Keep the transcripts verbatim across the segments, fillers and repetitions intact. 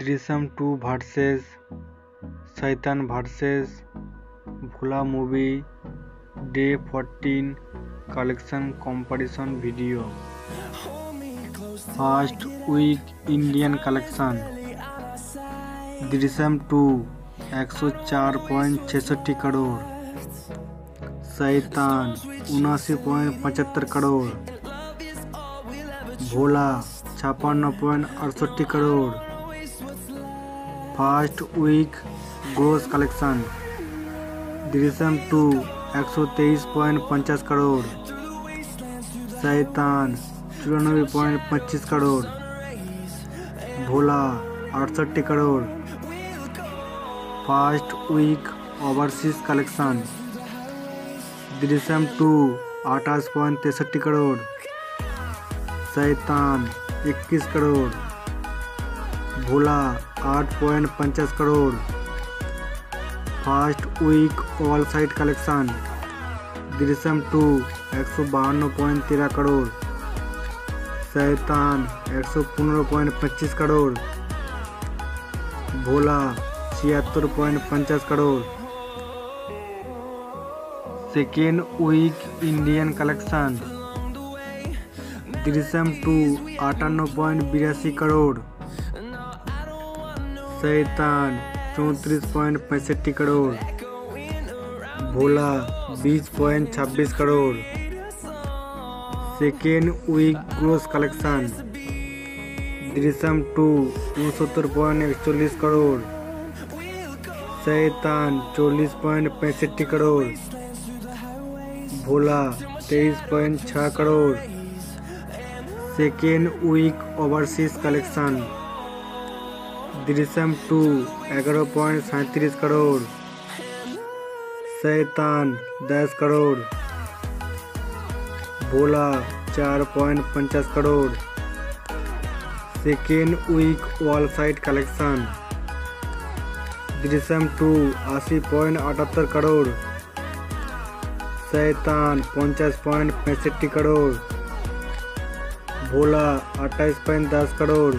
Drishyam two versus Shaitaan versus Bholaa movie day fourteen collection comparison video. First week Indian collection Drishyam two एक सौ चार point छसठ crore, शैतान उनासी पॉइंट पचहत्तर करोड़, भोला छप्पन पॉइंट अड़सठ crore. First week gross collection Drishyam two एक सौ तेईस पॉइंट पचास करोड़, शैतान चौरानवे पॉइंट पच्चीस करोड़, भोला अड़सठ crore. First week overseas collection Drishyam two अट्ठाईस पॉइंट तिरसठ करोड़, शैतान इक्कीस करोड़, भोला आठ पॉइंट पचास crore. First week worldwide collection Drishyam two एक सौ बावन पॉइंट तेरह करोड़, शैतान एक सौ पंद्रह पॉइंट पच्चीस करोड़, भोला छिहत्तर पॉइंट पचास crore. Second week Indian collection Drishyam two अट्ठानवे पॉइंट बिरासी करोड़, शैतान चौंतीस पॉइंट पैंसठ करोड़, भोला बीस पॉइंट छब्बीस crore. Second week gross collection Drishyam two उनसत्तर पॉइंट इकतालीस करोड़, शैतान चालीस पॉइंट पैंसठ करोड़, भोला तेईस पॉइंट छः crore. Second week overseas collection Drishyam two ग्यारह पॉइंट सैंतीस करोड़, शैतान दस करोड़, भोला चार पॉइंट पचास crore. Second week worldwide collection Drishyam two अस्सी पॉइंट अठहत्तर करोड़, शैतान पचास पॉइंट पैंसठ करोड़, भोला अट्ठाईस पॉइंट दस crore.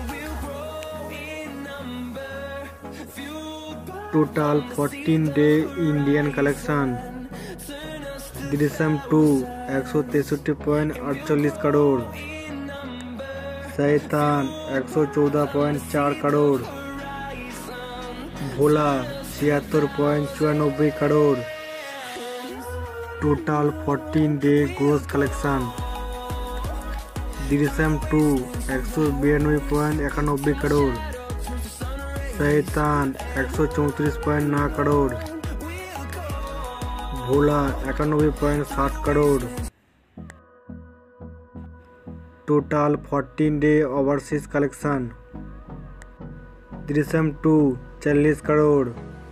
Total fourteen day Indian collection Drishyam two एक सौ तिरसठ पॉइंट अड़तालीस करोड़, शैतान एक सौ चौदह पॉइंट चार करोड़, भोला छिहत्तर पॉइंट चौरानबे crore. Total fourteen day gross collection Drishyam two एक सौ बिरानवे पॉइंट इक्यानबे करोड़, शैतान एक सौ चौंतीस पॉइंट नौ करोड़, भोला इक्यानवे पॉइंट साठ crore. Total fourteen day overseas collection Drishyam two चालीस करोड़,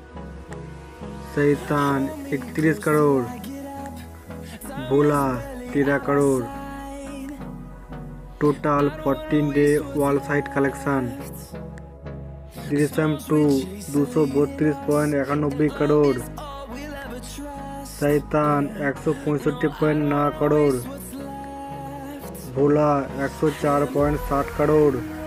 शैतान इकतीस करोड़, भोला तेरह crore. Total fourteen day worldwide collection Drishyam two दो सौ बत्तीस पॉइंट इक्यानबे करोड़, शैतान एक सौ पैंसठ पॉइंट नौ करोड़, भोला एक सौ चार पॉइंट साठ करोड़।